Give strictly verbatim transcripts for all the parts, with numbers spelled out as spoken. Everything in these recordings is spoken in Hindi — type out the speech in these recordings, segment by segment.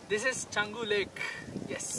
This is Canggu Lake. Yes.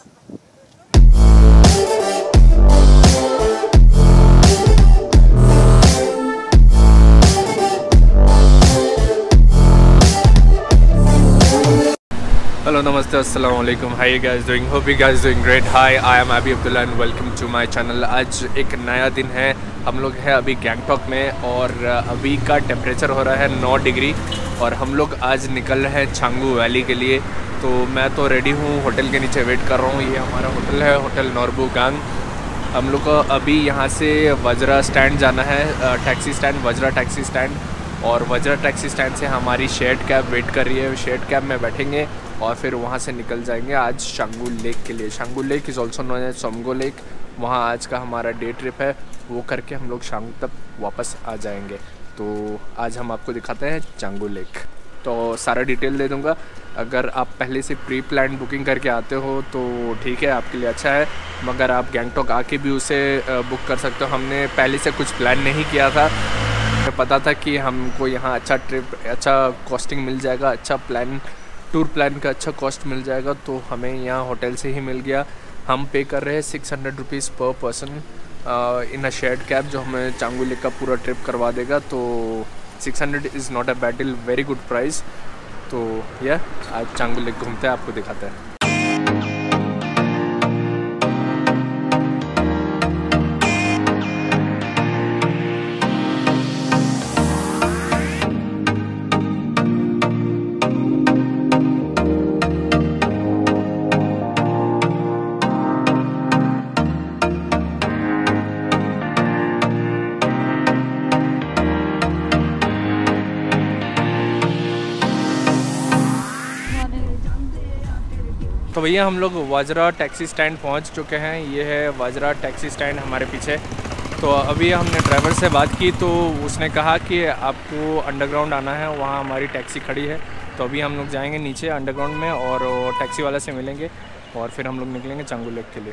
Hello, namaste, assalamu alaikum. How you guys doing? Hope you guys doing great. Hi, I am Abi Abdullah and welcome to my channel. आज एक नया दिन है, हम लोग हैं अभी गैंगटॉक में और अभी का टेम्परेचर हो रहा है नौ डिग्री और हम लोग आज निकल रहे हैं छांगू वैली के लिए। तो मैं तो रेडी हूँ, होटल के नीचे वेट कर रहा हूँ। ये हमारा होटल है, होटल नॉर्बू गांग। हम लोग को अभी यहाँ से वज्रा स्टैंड जाना है, taxi stand, Vajra taxi stand. और वज्रा टैक्सी स्टैंड से हमारी शेयर्ड कैब वेट कर रही है, शेयर्ड कैब में बैठेंगे और फिर वहाँ से निकल जाएंगे आज छांगू लेक के लिए। Changu lake is also known as Somgo lake. वहाँ आज का हमारा डे ट्रिप है, वो करके हम लोग शाम तक वापस आ जाएंगे। तो आज हम आपको दिखाते हैं छांगू लेक। तो सारा डिटेल दे दूँगा। अगर आप पहले से प्री प्लान बुकिंग करके आते हो तो ठीक है, आपके लिए अच्छा है, मगर आप गैंगटॉक आके भी उसे बुक कर सकते हो। हमने पहले से कुछ प्लान नहीं किया था, पता था कि हमको यहाँ अच्छा ट्रिप, अच्छा कॉस्टिंग मिल जाएगा, अच्छा प्लान, टूर प्लान का अच्छा कॉस्ट मिल जाएगा। तो हमें यहाँ होटल से ही मिल गया। हम पे कर रहे हैं six hundred rupees per person in a shared cab, जो हमें छांगू लेक का पूरा ट्रिप करवा देगा। तो six hundred is not a bad deal, very good price. तो यह आज छांगू लेक घूमते हैं, आपको दिखाते हैं। तो भैया हम लोग वज्रा टैक्सी स्टैंड पहुंच चुके हैं। ये है वज्रा टैक्सी स्टैंड हमारे पीछे। तो अभी हमने ड्राइवर से बात की तो उसने कहा कि आपको अंडरग्राउंड आना है, वहाँ हमारी टैक्सी खड़ी है। तो अभी हम लोग जाएंगे नीचे अंडरग्राउंड में और टैक्सी वाला से मिलेंगे और फिर हम लोग निकलेंगे छांगू लेक के लिए।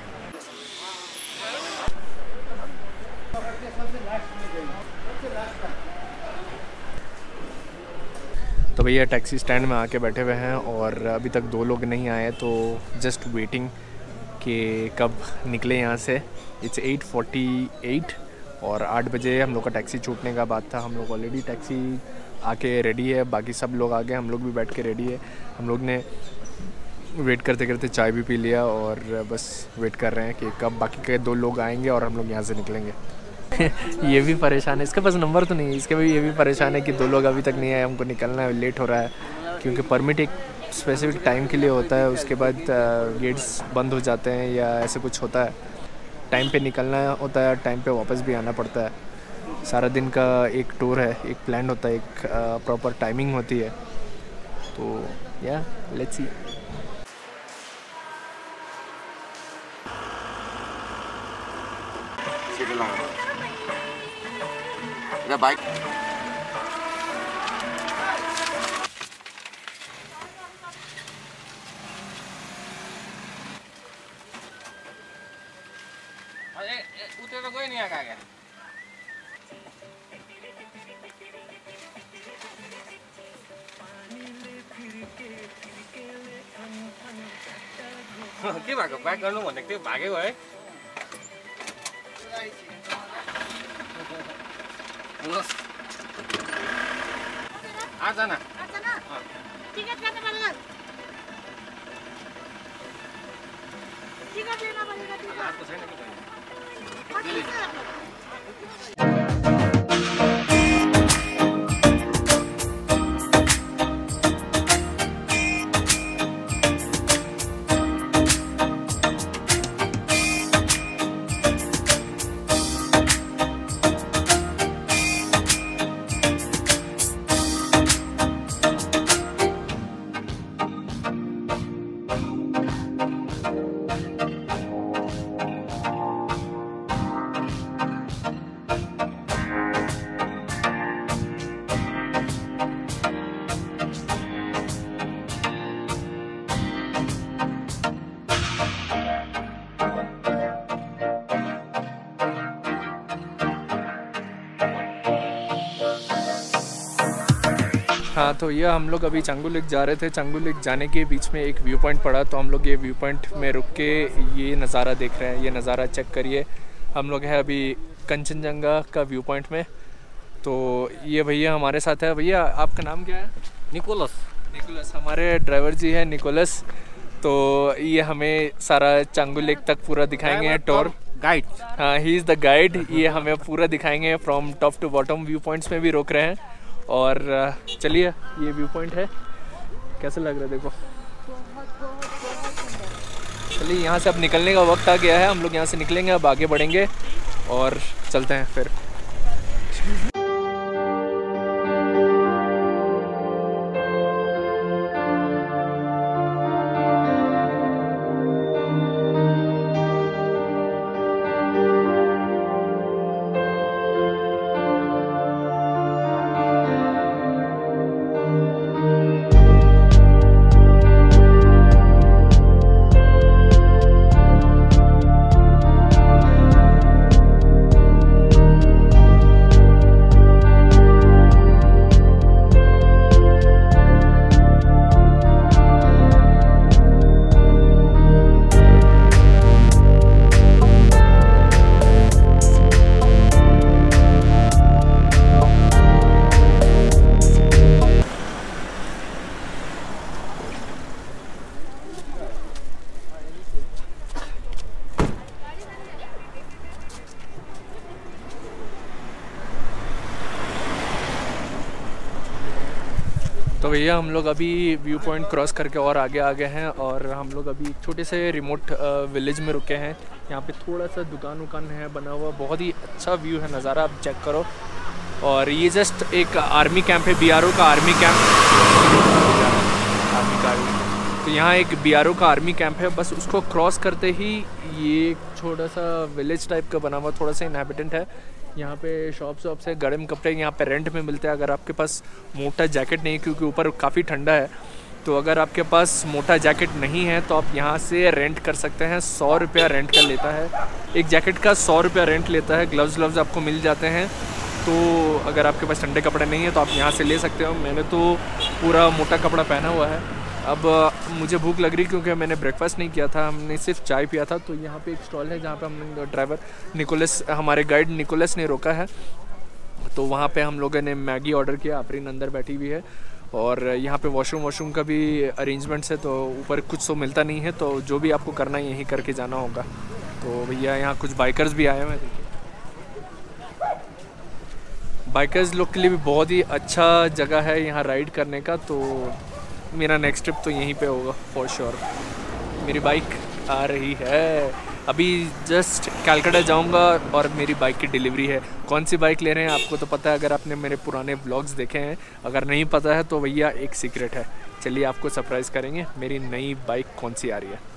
तो भैया टैक्सी स्टैंड में आके बैठे हुए हैं और अभी तक दो लोग नहीं आए, तो जस्ट वेटिंग कि कब निकले यहाँ से। इट्स एट फोर्टी एट और आठ बजे हम लोग का टैक्सी छूटने का बात था। हम लोग ऑलरेडी टैक्सी आके रेडी है, बाकी सब लोग आ गए, हम लोग भी बैठ के रेडी है। हम लोग ने वेट करते करते चाय भी पी लिया और बस वेट कर रहे हैं कि कब बाकी के दो लोग आएंगे और हम लोग यहाँ से निकलेंगे। ये भी परेशान है, इसके पास नंबर तो नहीं है, इसके भी ये भी परेशान है कि दो लोग अभी तक नहीं आए, हमको निकलना है, लेट हो रहा है। क्योंकि परमिट एक स्पेसिफिक टाइम के लिए होता है, उसके बाद गेट्स बंद हो जाते हैं या ऐसे कुछ होता है। टाइम पे निकलना होता है, टाइम पे वापस भी आना पड़ता है। सारा दिन का एक टूर है, एक प्लान होता है, एक प्रॉपर टाइमिंग होती है। तो या लेट्स सी। बाइक उतरे तो कोई नहीं आएगा क्या? के भएको ब्याक गर्नु भनेको थियो, भागेको है। आठजना टिकट काट्नु पर्दैन, टिकट लिन पर्दैन, हातको छैन कि तो ये हम लोग अभी चांगू लेक जा रहे थे। चांगू लेक जाने के बीच में एक व्यू पॉइंट पड़ा, तो हम लोग ये व्यू पॉइंट में रुक के ये नज़ारा देख रहे हैं। ये नज़ारा चेक करिए। हम लोग हैं अभी कंचनजंगा का व्यू पॉइंट में। तो ये भैया हमारे साथ है। भैया आपका नाम क्या है? निकोलस। निकोलस हमारे ड्राइवर जी हैं, निकोलस। तो ये हमें सारा चांगू लेक तक पूरा दिखाएंगे, टूर गाइड। हाँ, ही इज़ द गाइड। ये हमें पूरा दिखाएंगे from top to bottom. View points में भी रोक रहे हैं। और चलिए, ये व्यू पॉइंट है, कैसे लग रहा है देखो। चलिए, यहाँ से अब निकलने का वक्त आ गया है। हम लोग यहाँ से निकलेंगे, अब आगे बढ़ेंगे और चलते हैं फिर। तो भैया हम लोग अभी व्यू पॉइंट क्रॉस करके और आगे आ गए हैं, और हम लोग अभी छोटे से रिमोट विलेज में रुके हैं। यहाँ पे थोड़ा सा दुकान उकान है बना हुआ, बहुत ही अच्छा व्यू है, नज़ारा आप चेक करो। और ये जस्ट एक आर्मी कैंप है, बी आर ओ का आर्मी कैंप। आर्मी का तो यहाँ एक बी आर ओ का आर्मी कैंप है। बस उसको क्रॉस करते ही ये छोटा सा विलेज टाइप का बना हुआ, थोड़ा सा इनहेबिटेंट है। यहाँ पे शॉप शॉप से गर्म कपड़े यहाँ पे रेंट में मिलते हैं। अगर आपके पास मोटा जैकेट नहीं, क्योंकि ऊपर काफ़ी ठंडा है, तो अगर आपके पास मोटा जैकेट नहीं है तो आप यहाँ से रेंट कर सकते हैं। सौ रुपया रेंट का लेता है, एक जैकेट का सौ रुपया रेंट लेता है। ग्लव्स व्लव्स आपको मिल जाते हैं। तो अगर आपके पास ठंडे कपड़े नहीं है तो आप यहाँ से ले सकते हो। मैंने तो पूरा मोटा कपड़ा पहना हुआ है। अब मुझे भूख लग रही क्योंकि मैंने ब्रेकफास्ट नहीं किया था, हमने सिर्फ चाय पिया था। तो यहाँ पे एक स्टॉल है जहाँ पे हम ड्राइवर निकोलस, हमारे गाइड निकोलस ने रोका है। तो वहाँ पे हम लोगों ने मैगी ऑर्डर किया। आफरीन अंदर बैठी हुई है, और यहाँ पे वॉशरूम वॉशरूम का भी अरेंजमेंट्स है। तो ऊपर कुछ तो मिलता नहीं है, तो जो भी आपको करना है यहीं करके जाना होगा। तो भैया यहाँ कुछ बाइकर्स भी आए हैं, देखिए। बाइकर्स लोग के लिए भी बहुत ही अच्छा जगह है यहाँ राइड करने का। तो मेरा नेक्स्ट ट्रिप तो यहीं पे होगा फॉर श्योर। मेरी बाइक आ रही है, अभी जस्ट कैलकाटा जाऊंगा और मेरी बाइक की डिलीवरी है। कौन सी बाइक ले रहे हैं आपको तो पता है, अगर आपने मेरे पुराने व्लॉग्स देखे हैं। अगर नहीं पता है तो भैया एक सीक्रेट है, चलिए आपको सरप्राइज़ करेंगे। मेरी नई बाइक कौन सी आ रही है।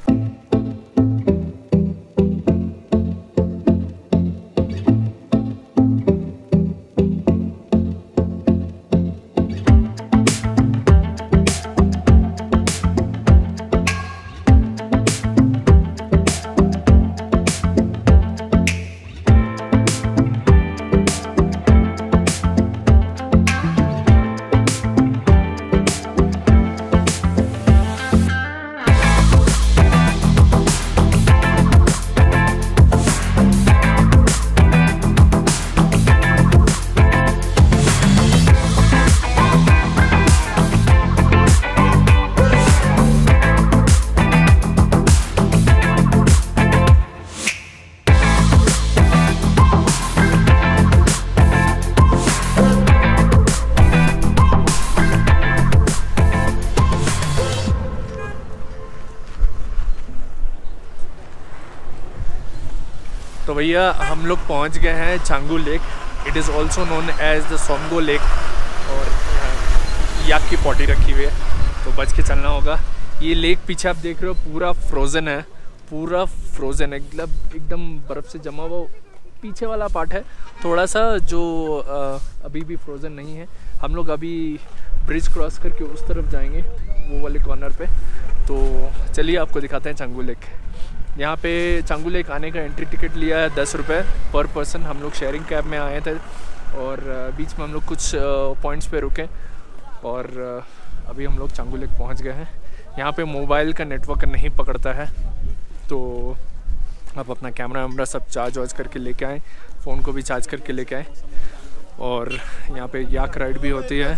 तो भैया हम लोग पहुंच गए हैं Changu lake. It is also known as the Somgo lake. और याक की पॉटी रखी हुई है, तो बच के चलना होगा। ये लेक पीछे आप देख रहे हो पूरा फ्रोज़न है, पूरा फ्रोज़न है, मतलब एकदम बर्फ़ से जमा हुआ। पीछे वाला पार्ट है थोड़ा सा जो आ, अभी भी फ्रोज़न नहीं है। हम लोग अभी ब्रिज क्रॉस करके उस तरफ जाएंगे, वो वाले कॉर्नर पे। तो चलिए आपको दिखाते हैं चांगू लेक। यहाँ पे चांगू लेक आने का एंट्री टिकट लिया है दस रुपये पर पर्सन। हम लोग शेयरिंग कैब में आए थे और बीच में हम लोग कुछ पॉइंट्स पे रुके। और अभी हम लोग चांगू लेक पहुँच गए हैं। यहाँ पे मोबाइल का नेटवर्क नहीं पकड़ता है, तो आप अपना कैमरा वैमरा सब चार्ज वार्ज करके लेके आएँ, फ़ोन को भी चार्ज करके लेके आएँ। और यहाँ पे याक राइड भी होती है।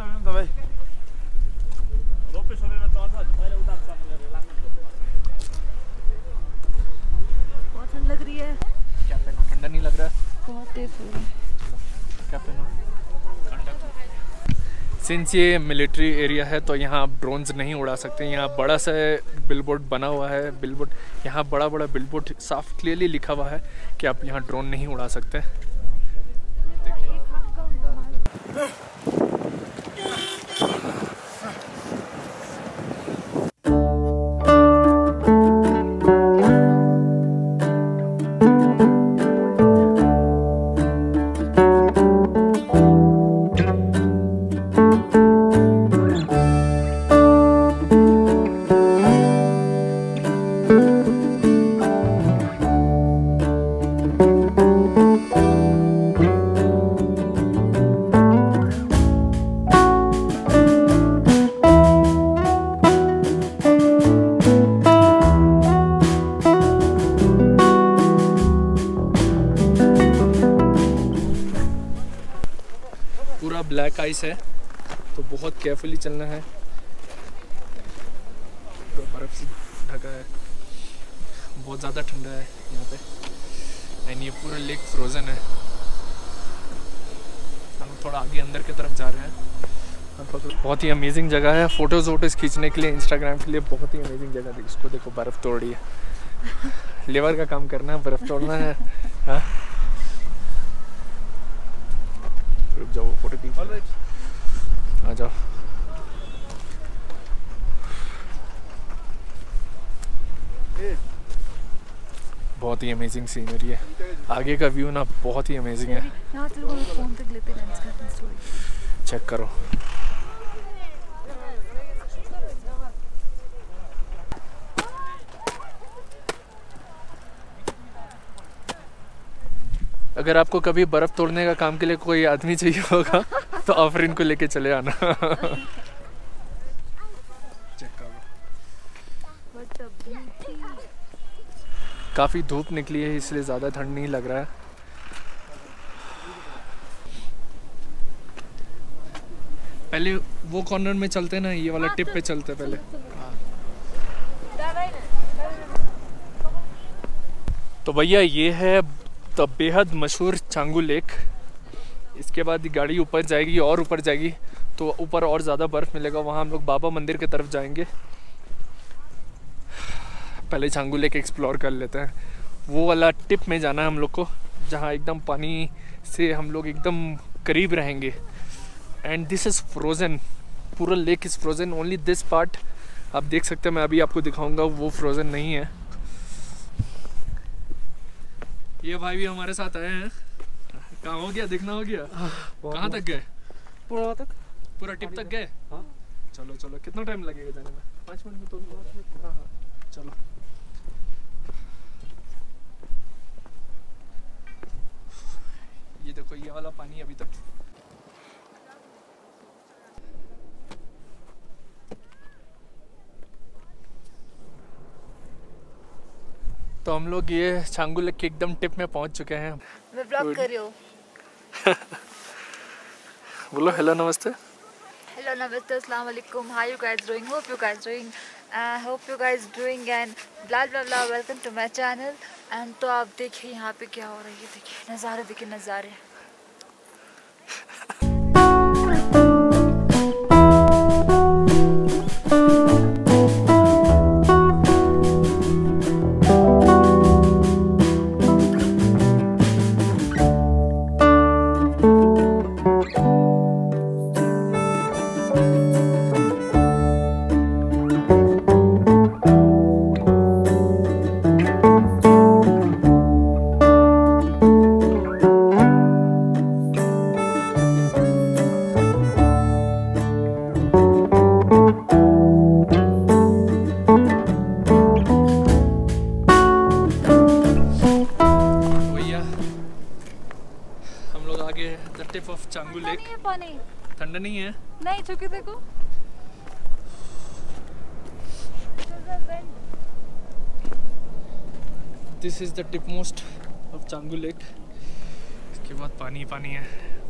बहुत ठंड लग रही है। क्या पहनो, ठंडा नहीं लग रहा है? बहुत तेज हो रही है। क्या पहनो, ठंडा। सिंस ये मिलिट्री एरिया है तो यहाँ आप ड्रोन्स नहीं उड़ा सकते। यहाँ बड़ा सा बिलबोर्ड बना हुआ है, बिलबोर्ड यहाँ बड़ा बड़ा बिलबोर्ड साफ क्लियरली लिखा हुआ है कि आप यहाँ ड्रोन नहीं उड़ा सकते। पूरा ब्लैक आइस है तो बहुत केयरफुली चलना है। तो बर्फ़ से ढका है, बहुत ज़्यादा ठंडा है यहाँ पे। एंड ये पूरा लेक फ्रोज़न है। हम थोड़ा आगे अंदर की तरफ जा रहे हैं। बहुत ही अमेजिंग जगह है फ़ोटोज़ वोटोज़ खींचने के लिए, इंस्टाग्राम के लिए बहुत ही अमेजिंग जगह है। इसको देखो, बर्फ़ तोड़ रही है। लेबर का काम करना है, बर्फ़ तोड़ना है। हाँ, रुक जाओ, फोटो खींच आ जाओ। बहुत ही अमेजिंग सीनरी है। आगे का व्यू ना बहुत ही अमेजिंग है। यहाँ से लोग फोन पे लेते हैं, इसका अपनी स्टोरी चेक करो। अगर आपको कभी बर्फ़ तोड़ने का काम के लिए कोई आदमी चाहिए होगा तो आफरीन को लेके चले आना। चेक करो, काफ़ी धूप निकली है इसलिए ज़्यादा ठंड नहीं लग रहा है। पहले वो कॉर्नर में चलते ना, ये वाला टिप पे चलते पहले। तो भैया ये है तो बेहद मशहूर चांगू लेक। इसके बाद गाड़ी ऊपर जाएगी और ऊपर जाएगी तो ऊपर और ज़्यादा बर्फ़ मिलेगा। वहाँ हम लोग बाबा मंदिर की तरफ जाएंगे। पहले चांगू लेक एक्सप्लोर कर लेते हैं। वो वाला टिप में जाना है हम लोग को, जहाँ एकदम पानी से हम लोग एकदम करीब रहेंगे। एंड दिस इज़ फ्रोज़न, पूरा lake is frozen, only this part आप देख सकते हैं। मैं अभी आपको दिखाऊंगा, वो फ्रोज़न नहीं है। ये भाई भी हमारे साथ आए हैं। कहाँ हो गया, देखना हो गया। कहाँ तक गए? पूरा तक, पूरा टिप तक गए। हाँ। चलो चलो, कितना टाइम लगेगा जाने में? पाँच मिनट में तो। हाँ हाँ चलो। ये देखो, ये वाला पानी अभी तक तो हम लोग ये चांगू लेक के एकदम टिप में पहुंच चुके हैं। मैं ब्लॉग कर रही हूँ। बोलो हेलो नमस्ते। हेलो नमस्ते, अस्सलाम वालेकुम, how you guys doing, hope you guys doing hope you guys doing and blah blah blah, welcome to my channel. And तो आप देखिए यहाँ पे क्या हो रहा है, ये देखिए नज़ारे, देखिए नज़ारे। ठंडा नहीं है? नहीं, छू के देखो। This is the tip most of Changu lake. इसके बाद पानी पानी है,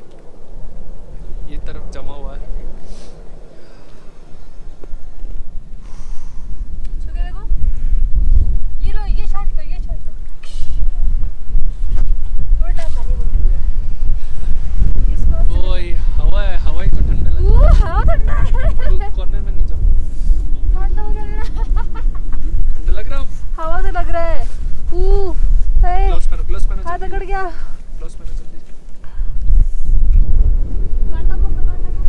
ये तरफ जमा हुआ है। छू के देखो, ये लो, ये शॉट लो, ये शॉट लो। उल्टा पानी बन गया। ओए हवा है, हवा ही तो ठंडा लग रहा है। हवा ठंडा है। कॉर्नर में नहीं जाओ, ठंडा हो गया। ठंडा लग रहा है। हवा तो लग रहा है। ऊ, हे, ग्लव्स पहनो, ग्लव्स पहनो, हाथ जल्दी। अकड़ गया। ग्लव्स पहनो जल्दी। कांटा को कांटा को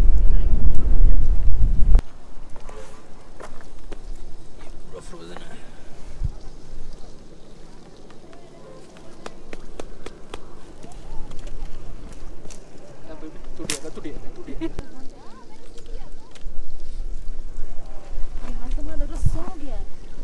पूरा फ्रोजन है। टूट गया, टूट गया, टूट गया। तो मैं लग रहा सो गया।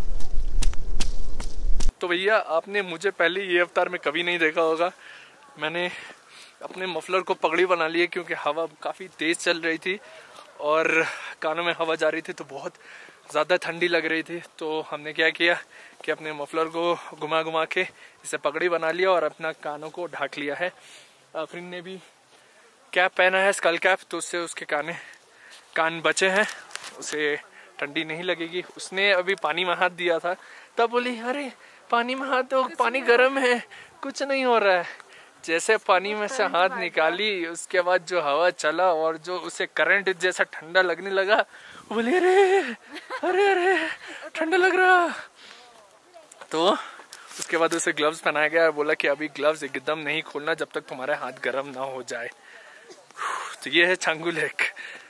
तो भैया आपने मुझे पहले ये अवतार में कभी नहीं देखा होगा। मैंने अपने मफलर को पगड़ी बना ली है क्योंकि हवा काफ़ी तेज़ चल रही थी और कानों में हवा जा रही थी, तो बहुत ज़्यादा ठंडी लग रही थी। तो हमने क्या किया कि अपने मफलर को घुमा घुमा के इसे पगड़ी बना लिया और अपना कानों को ढक लिया है। आफरीन ने भी कैप पहना है, स्कल कैप, तो उससे उसके काने कान बचे हैं, उसे ठंडी नहीं लगेगी। उसने अभी पानी में हाथ दिया था, तब बोली अरे पानी में हाथ दो, पानी गर्म है, कुछ नहीं हो रहा है। जैसे पानी में से हाथ निकाली, उसके बाद जो हवा चला और जो उसे करंट जैसा ठंडा लगने लगा, बोले अरे अरे अरे ठंडा लग रहा। तो उसके बाद उसे ग्लव्स पहनाया गया, बोला कि अभी ग्लव्स एकदम नहीं खोलना जब तक तुम्हारे हाथ गर्म ना हो जाए। तो ये है चांगू लेक।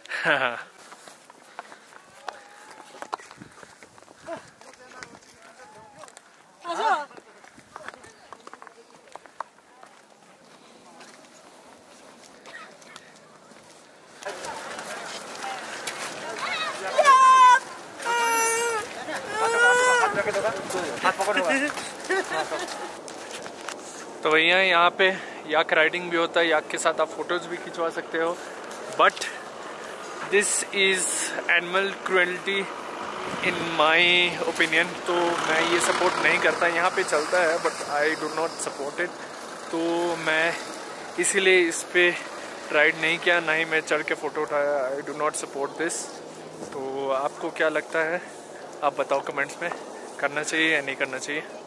तो भैया यहाँ पे याक राइडिंग भी होता है, याक के साथ आप फोटोज भी खिंचवा सकते हो, but this is animal cruelty in my opinion. तो मैं ये सपोर्ट नहीं करता। यहाँ पे चलता है but I do not support it. तो मैं इसीलिए इस पे राइड नहीं किया, ना ही मैं चढ़ के फ़ोटो उठाया। I do not support this. तो आपको क्या लगता है, आप बताओ कमेंट्स में, करना चाहिए या नहीं करना चाहिए।